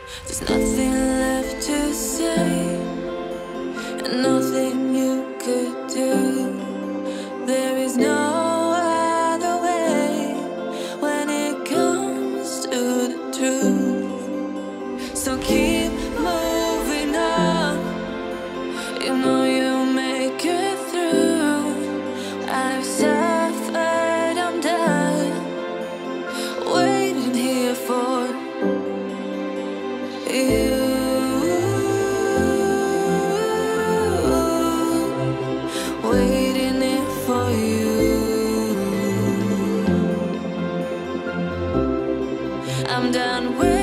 There's nothing left to say, and nothing you could do. There is no other way when it comes to the truth. So keep moving on, you know you'll make it through. I've suffered, I'm done waiting here for you. Waiting here for you. I'm done with